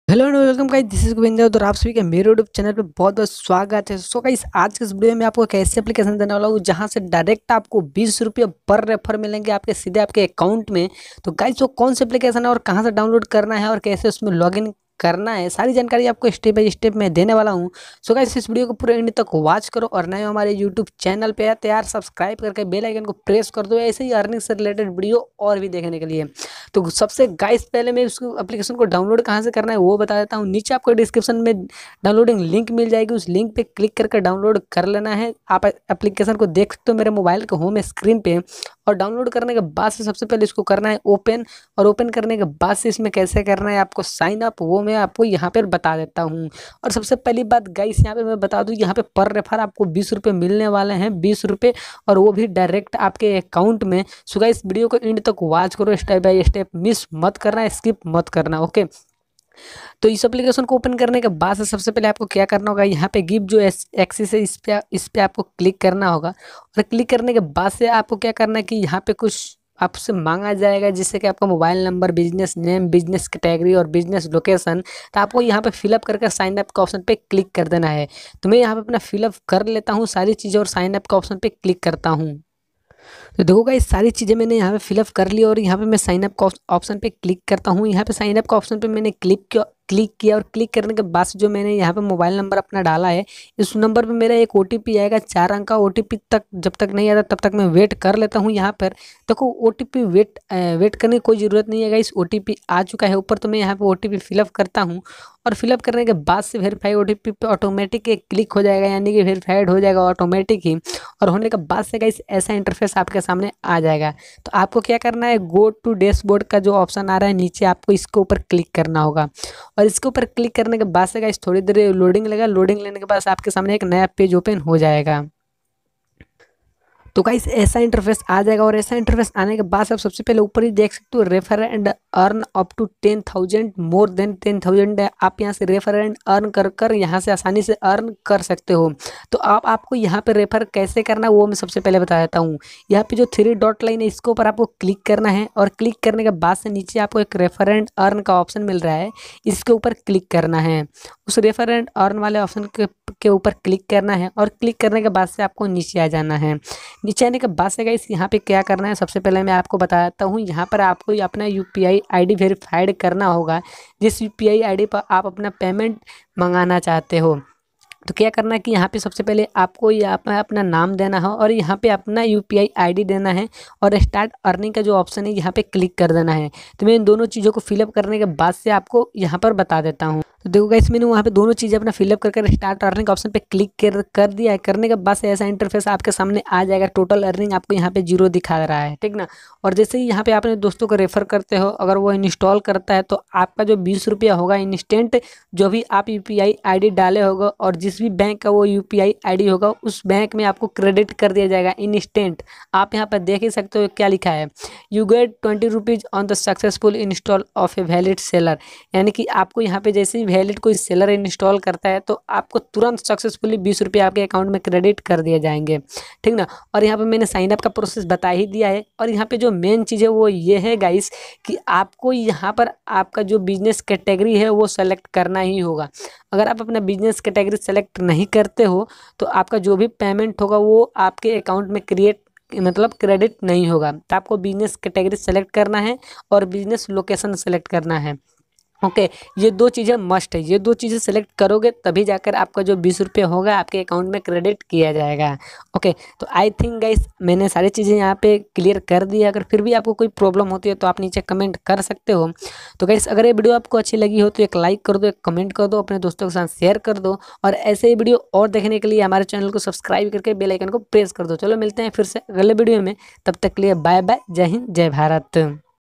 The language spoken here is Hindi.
Hello and welcome guys, this is Govinda. और आप सभी का मेरे यूट्यूब चैनल पे बहुत बहुत स्वागत है। सो गाइस, आज के इस वीडियो में आपको एक ऐसी एप्लीकेशन देने वाला हूँ जहां से डायरेक्ट आपको 20 रुपये पर रेफर मिलेंगे आपके सीधे आपके अकाउंट में। तो गाइस, वो कौन सी एप्लीकेशन है और कहां से डाउनलोड करना है और कैसे उसमें लॉगिन करना है, सारी जानकारी आपको स्टेप बाय स्टेप मैं देने वाला हूँ। सो गाइस, इस वीडियो को पूरे एंड तक वॉच करो और नए हमारे यूट्यूब चैनल पे है तो यार सब्सक्राइब करके बेल आइकन को प्रेस कर दो ऐसे ही अर्निंग से रिलेटेड वीडियो और भी देखने के लिए। तो सबसे गाइस पहले मैं उसको एप्लीकेशन को डाउनलोड कहाँ से करना है वो बता देता हूँ। नीचे आपको डिस्क्रिप्शन में डाउनलोडिंग लिंक मिल जाएगी, उस लिंक पे क्लिक करके डाउनलोड कर लेना है। आप एप्लीकेशन को देख सकते हो मेरे मोबाइल के होम स्क्रीन पे। और डाउनलोड करने के बाद से सबसे पहले इसको करना है ओपन, और ओपन करने के बाद से इसमें कैसे करना है आपको साइन अप, वो मैं आपको यहाँ पर बता देता हूँ। और सबसे पहली बात गाइस, यहाँ पे मैं बता दूँ, यहाँ पे पर रेफर आपको 20 रुपये मिलने वाले हैं, 20 रुपये, और वो भी डायरेक्ट आपके अकाउंट में। सो गाइस, वीडियो को एंड तक वॉच करो, स्टेप बाय स्टेप मिस मत करना, स्किप मत करना। ओके, तो इस एप्लीकेशन को ओपन करने के बाद से सबसे पहले आपको क्या करना होगा, यहाँ पे गिव जो एक्सेस है इस पे आपको क्लिक करना होगा। और क्लिक करने के बाद से आपको क्या करना है कि यहाँ पे कुछ आपसे मांगा जाएगा, जिससे कि आपका mobile number, business name, business category और बिजनेस लोकेशन। तो आपको यहाँ पे फिलअप करके साइन अप का ऑप्शन पे क्लिक कर देना है। तो मैं यहाँ पे अपना फिलअप कर लेता हूँ सारी चीज़ें और साइन अप का ऑप्शन पे क्लिक करता हूँ। तो देखो गाइस, सारी चीज़ें मैंने यहाँ पे फिलअप कर ली और यहाँ पे मैं साइन अप का ऑप्शन पे क्लिक करता हूँ। यहाँ पे साइन अप का ऑप्शन पे मैंने क्लिक किया और क्लिक करने के बाद जो मैंने यहाँ पे मोबाइल नंबर अपना डाला है, इस नंबर पे मेरा एक ओटीपी आएगा, 4 अंक का ओटीपी। तक जब तक नहीं आता तब तक मैं वेट कर लेता हूँ। यहाँ पर देखो ओटीपी वेट करने की कोई ज़रूरत नहीं है गाइस, ओटीपी आ चुका है ऊपर। तो मैं यहाँ पे ओटीपी फिलअप करता हूँ और फिलअप करने के बाद से वेरीफाई ओटीपी पे ऑटोमेटिक एक क्लिक हो जाएगा, यानी कि वेरीफाइड हो जाएगा ऑटोमेटिक ही। और होने के बाद से गाइस ऐसा इंटरफेस आपके सामने आ जाएगा। तो आपको क्या करना है, गो टू डैशबोर्ड का जो ऑप्शन आ रहा है नीचे, आपको इसके ऊपर क्लिक करना होगा। और इसके ऊपर क्लिक करने के बाद से गाइस थोड़ी देर लोडिंग लेगा, लोडिंग लेने के बाद आपके सामने एक नया पेज ओपन हो जाएगा। तो गाइस ऐसा इंटरफेस आ जाएगा और ऐसा इंटरफेस आने के बाद आप सबसे पहले ऊपर ही देख सकते हो, refer and earn up to 10,000, more than 10,000 आप यहाँ से रेफर एंड अर्न कर यहाँ से आसानी से अर्न कर सकते हो। तो आपको यहाँ पे रेफर कैसे करना है वो मैं सबसे पहले बता देता हूँ। यहाँ पे जो 3 डॉट लाइन है इसके ऊपर आपको क्लिक करना है और क्लिक करने के बाद से नीचे आपको एक रेफर एंड अर्न का ऑप्शन मिल रहा है, इसके ऊपर क्लिक करना है। उस रेफर एंड अर्न वाले ऑप्शन के ऊपर क्लिक करना है और क्लिक करने के बाद से आपको नीचे आ जाना है। नीचे आने के बाद से गाइस यहाँ पे क्या करना है, सबसे पहले मैं आपको बताता हूँ। यहाँ पर आपको अपना यूपीआई आईडी वेरीफाइड करना होगा, जिस यूपीआई आईडी पर आप अपना पेमेंट मंगाना चाहते हो। तो क्या करना है कि यहाँ पे सबसे पहले आपको यहाँ पे अपना नाम देना है और यहाँ पे अपना यूपीआई आईडी देना है और स्टार्ट अर्निंग का जो ऑप्शन है यहाँ पे क्लिक कर देना है। तो मैं इन दोनों चीज़ों को फिलअप करने के बाद से आपको यहाँ पर बता देता हूँ। तो देखो गाइस, मैंने वहाँ पे दोनों चीज़ें अपना फिलअप कर स्टार्ट अर्निंग का ऑप्शन पे क्लिक कर दिया है। करने के बाद से ऐसा इंटरफेस आपके सामने आ जाएगा। टोटल अर्निंग आपको यहाँ पे 0 दिखा रहा है, ठीक ना। और जैसे ही यहाँ पे अपने दोस्तों को रेफर करते हो, अगर वो इंस्टॉल करता है तो आपका जो 20 रुपया होगा इंस्टेंट, जो भी आप यूपीआई आईडी डाले होगा और जिस भी बैंक का वो यूपीआई आईडी होगा उस बैंक में आपको क्रेडिट कर दिया जाएगा इंस्टेंट। आप यहाँ पर देख ही सकते हो क्या लिखा है, you get 20 rupees on the successful install of a valid seller. यानी कि आपको यहाँ पे जैसे ही वैलिड कोई सेलर इंस्टॉल करता है तो आपको तुरंत सक्सेसफुली 20 रुपये आपके अकाउंट में क्रेडिट कर दिए जाएंगे, ठीक ना। और यहाँ पे मैंने साइन अप का प्रोसेस बता ही दिया है। और यहाँ पे जो मेन चीज़ है वो ये है गाइस कि आपको यहाँ पर आपका जो बिजनेस कैटेगरी है वो सेलेक्ट करना ही होगा। अगर आप अपना बिजनेस कैटेगरी सेलेक्ट नहीं करते हो तो आपका जो भी पेमेंट होगा वो आपके अकाउंट में क्रेडिट नहीं होगा। तो आपको बिजनेस कैटेगरी सेलेक्ट करना है और बिजनेस लोकेशन सेलेक्ट करना है। ओके, ये 2 चीज़ें मस्ट है, ये 2 चीज़ें सेलेक्ट करोगे तभी जाकर आपका जो 20 रुपये होगा आपके अकाउंट में क्रेडिट किया जाएगा। ओके, तो आई थिंक गाइस मैंने सारी चीज़ें यहाँ पे क्लियर कर दी है। अगर फिर भी आपको कोई प्रॉब्लम होती है तो आप नीचे कमेंट कर सकते हो। तो गाइस, अगर ये वीडियो आपको अच्छी लगी हो तो एक लाइक कर दो, एक कमेंट कर दो, अपने दोस्तों के साथ शेयर कर दो। और ऐसे ही वीडियो और देखने के लिए हमारे चैनल को सब्सक्राइब करके बेल आइकन को प्रेस कर दो। चलो मिलते हैं फिर से अगले वीडियो में, तब तक के लिए बाय बाय, जय हिंद, जय भारत।